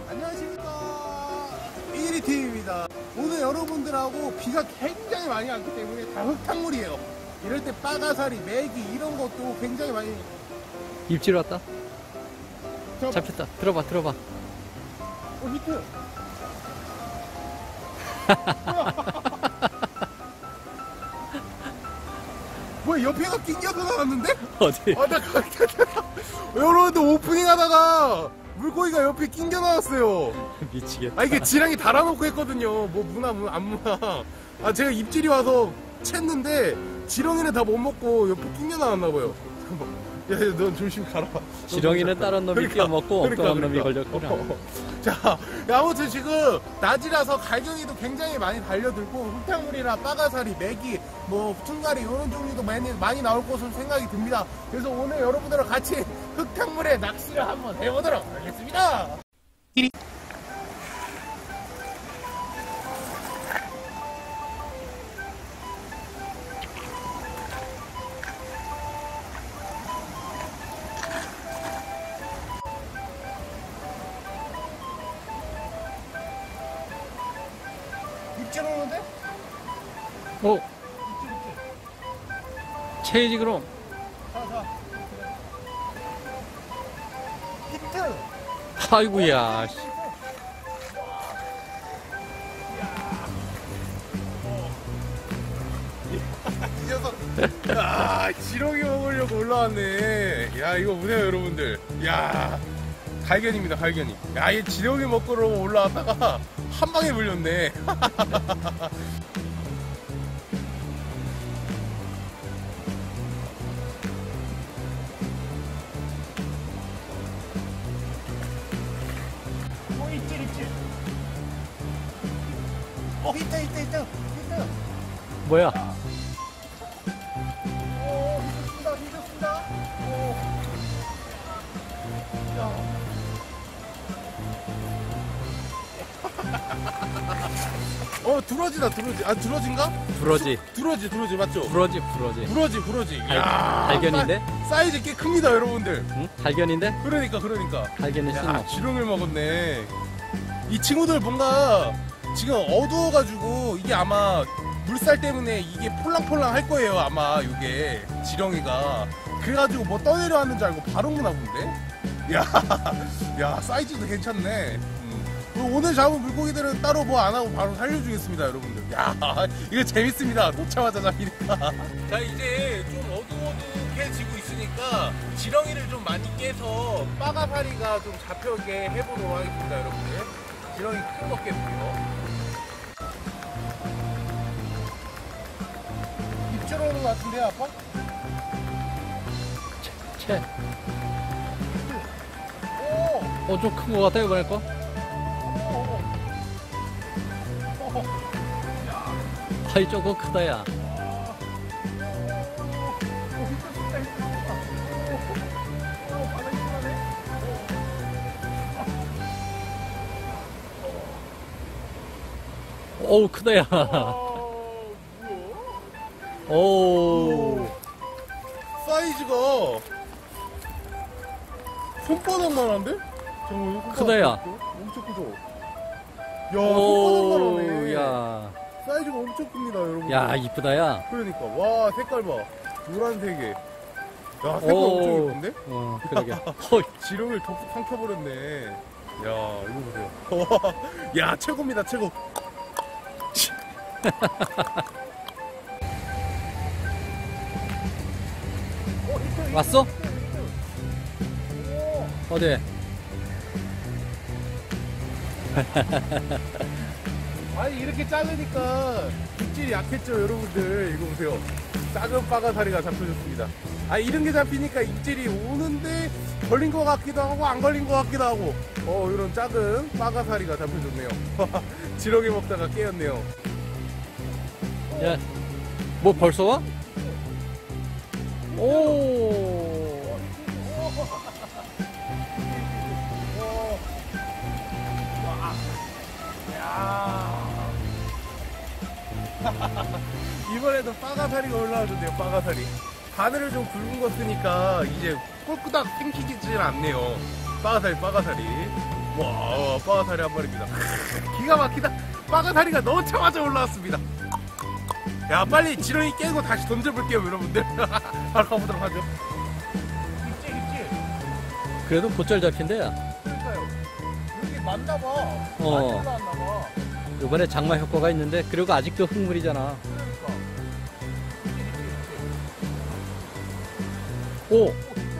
안녕하십니까, 1위팀입니다. 오늘 여러분들하고 비가 굉장히 많이 왔기 때문에 다 흙탕물이에요. 이럴 때 빠가사리, 메기 이런 것도 굉장히 많이. 입질 왔다. 잡아. 잡혔다. 들어봐. 히트. 뭐야, 옆에가 낑겨서 나왔는데? 어디? 아, 여러분들 오프닝 하다가 물고기가 옆에 낑겨 나왔어요. 미치겠다. 아, 이게 지렁이 달아놓고 했거든요. 뭐 무나 안 무나. 아, 제가 입질이 와서 챘는데 지렁이는 다 못 먹고 옆에 낑겨 나왔나봐요. 야, 넌 조심 가라. 지렁이는 다른 놈이 뛰어먹고 엉뚱한 놈이 걸렸구나. 자, 아무튼 지금 낮이라서 갈견이도 굉장히 많이 달려들고 흙탕물이나 빠가사리, 메기, 뭐 퉁가리 이런 종류도 많이 나올 것으로 생각이 듭니다. 그래서 오늘 여러분들과 같이 흙탕물에 낚시를 한번 해보도록 하겠습니다. 입질 오는데? 입질. 체이지 그럼. 자. 히트! 아이고야. 이 녀석. 야, 지렁이 먹으려고 올라왔네. 야, 이거 보세요, 여러분들. 야, 갈견입니다, 갈견이. 야, 얘 지렁이 먹으러 올라왔다가 한 방에 물렸네. 입질. 히트. 뭐야? 힘들습니다. 두러지다. 아, 두러진가? 부러지. 두러지 맞죠? 부러지. 갈견인데? 사이즈 꽤 큽니다, 여러분들. 응? 갈견인데? 그러니까. 갈견이 야, 쓴놈. 지렁이를 먹었네. 이 친구들 뭔가 지금 어두워가지고 이게 아마 물살 때문에 이게 폴랑폴랑 할 거예요, 아마. 이게 지렁이가 그래가지고 뭐 떠내려왔는 줄 알고 바로 무나 본데. 야, 사이즈도 괜찮네. 오늘 잡은 물고기들은 따로 뭐 안 하고 바로 살려주겠습니다, 여러분들. 야, 이거 재밌습니다. 놓자마자 잡히니까. 자, 이제 좀 어두워지고 있으니까 지렁이를 좀 많이 깨서 빠가사리가 좀 잡혀게 해보도록 하겠습니다, 여러분들. 지렁이 큰 거 깨볼게요. 입질 오는 것 같은데요, 아빠? 채. 오! 좀 큰 거 같아, 이번에 거? 아이, 조금 크다, 야. 어우, 크다, 야. 오. 사이즈가 손바닥만한데? 크다, 야. 엄청 크죠? 야, 손바닥만하네. 야. 사이즈가 엄청 큽니다, 여러분. 야, 이쁘다, 야. 그러니까. 와, 색깔 봐. 노란색에. 야, 색깔 엄청 예쁜데? 그러게. 지렁이를 덥석 삼켜버렸네. 야, 이거 보세요. 야, 최고입니다, 최고. 왔어? 어디? 아니, 이렇게 작으니까 입질이 약했죠, 여러분들. 이거 보세요. 작은 빠가사리가 잡혀졌습니다. 아, 이런 게 잡히니까 입질이 오는데 걸린 것 같기도 하고 안 걸린 것 같기도 하고. 이런 작은 빠가사리가 잡혀졌네요. 지렁이 먹다가 깨었네요. 야, 뭐 벌써 와? 오. 이번에도 빠가사리가 올라와줬네요. 빠가사리. 바늘을 좀 굵은 거 쓰니까 이제 꼴끄닥 땡기질 않네요. 빠가사리. 와, 빠가사리 한 마리입니다. 기가 막히다. 빠가사리가 넣자마자 올라왔습니다. 야, 빨리 지렁이 깨고 다시 던져볼게요, 여러분들. 바로 가보도록 하죠. 있지, 있지. 그래도 곧잘 잡힌대야. 그러니까요. 여기 맞나봐. 어. 많이 올라왔나봐. 이번에 장마 효과가 있는데, 그리고 아직도 흙물이잖아. 그러니까. 오!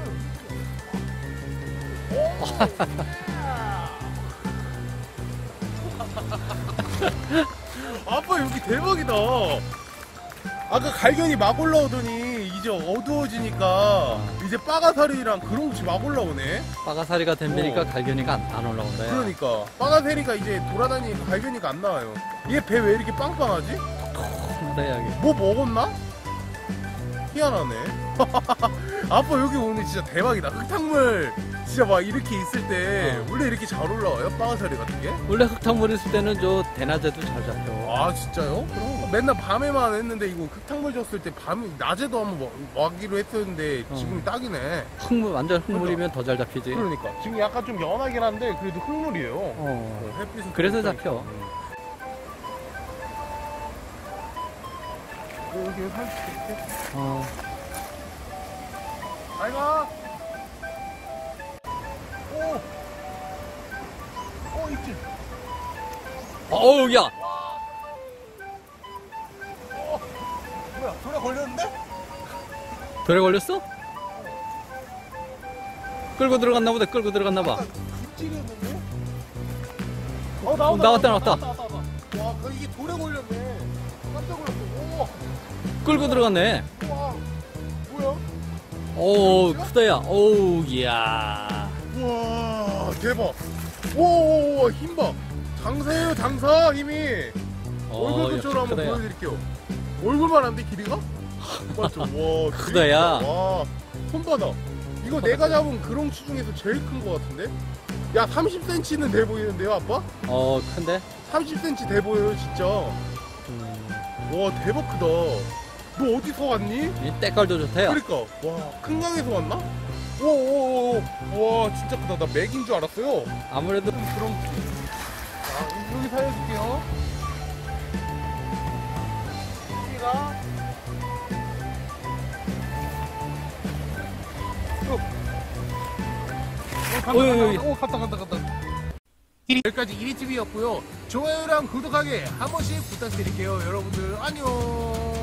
아빠 여기 대박이다. 아까 갈견이 막 올라오더니 이제 어두워지니까 이제 빠가사리랑 그런 것이 막 올라오네. 빠가사리가 댐비니까 갈견이가 안 올라온다. 야. 그러니까 빠가사리가 이제 돌아다니니까 갈견이가 안 나와요. 얘 배 왜 이렇게 빵빵하지? 큰데, 여기. 뭐 먹었나? 희한하네. 아빠 여기 오늘 진짜 대박이다. 흙탕물 진짜 막 이렇게 있을 때 원래 이렇게 잘 올라와요? 빠가사리 같은 게? 원래 흙탕물 있을 때는 저 대낮에도 잘 잡혀. 아 진짜요? 그럼 맨날 밤에만 했는데 이거 흙탕물 줬을 때 낮에도 한번 와기로 했었는데 지금이 딱이네. 흙물, 완전 흙물이면 더 잘 잡히지. 그러니까 지금 약간 좀 연하긴 한데 그래도 흙물이에요. 햇빛은 그래서 좀 잡혀. 여기 살수 있게. 잘 가. 있지. 어우, 야! 뭐야, 돌에 걸렸는데? 돌에 걸렸어? 끌고 들어갔나 보다, 끌고 들어갔나 봐. 찔렸는데? 나왔다. 와, 이게 돌에 걸렸네. 깜짝 놀랐어. 끌고 들어갔네. 와, 뭐야? 오, 크다, 야. 오우, 이야. 우와, 대박. 오, 힘 봐. 장사예요, 장사, 힘이. 얼굴 근처로 한번 크다, 야. 보여드릴게요. 얼굴만 한데, 길이가? 맞죠? 와, 크다, 야. 와, 손바닥. 이거 내가 잡은 그렁치 중에서 제일 큰 거 같은데? 야, 30cm는 돼 보이는데요, 아빠? 큰데? 30cm 돼 보여요, 진짜. 와, 대박 크다. 너 어디서 왔니? 이 때깔도 좋다, 야. 그러니까, 와, 큰 강에서 왔나? 오, 와, 진짜 크다. 나 맥인 줄 알았어요. 아무래도. 그럼, 여기 살려줄게요. 여기가. 갔다. 여기까지 1위TV였고요. 좋아요랑 구독하기 한 번씩 부탁드릴게요. 여러분들, 안녕.